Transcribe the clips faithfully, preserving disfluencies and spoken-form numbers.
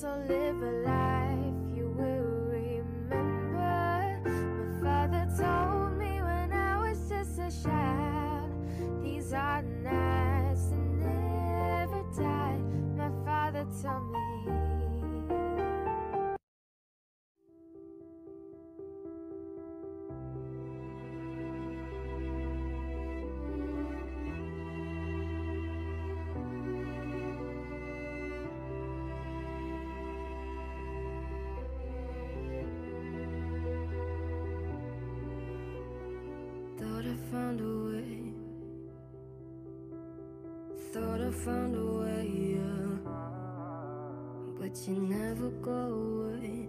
So live a life you will remember. My father told me when I was just a child, these are nights that never die. My father told me. Thought I found a way, thought I found a way, yeah. But you never go away,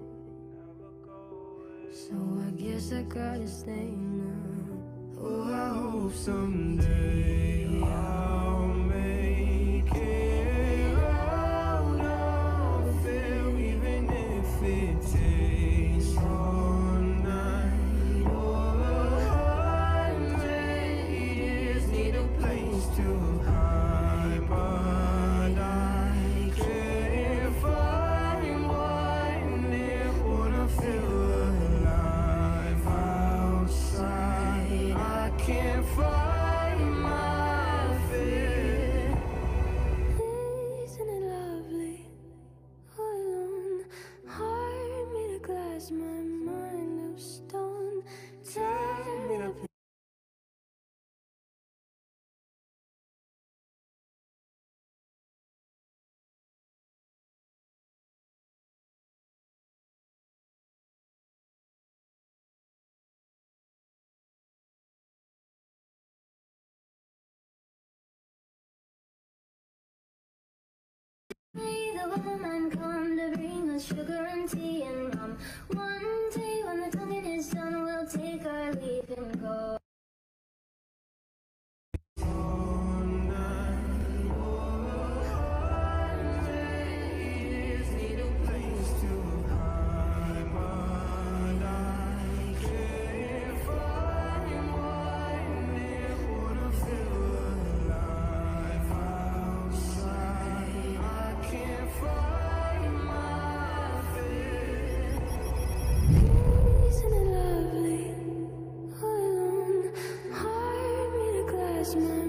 so I guess I gotta stay now. Oh, I hope someday I'll make it out of there, even if it takes all night or a hundred years. Need a place to hide, but I can't find one there. Wanna feel alive outside. I can't find my fear. Isn't it lovely? All alone, heart made of glass, my mind of stone. Tear me to May the woman come to bring us sugar and tea and rum. One day when the talking is done, we'll take our leave and go. all night or a hundred years. Need a place to hide, but I can't find one there. Wanna feel alive outside. I can't find my fear. Isn't it lovely? All alone, heart made of glass, my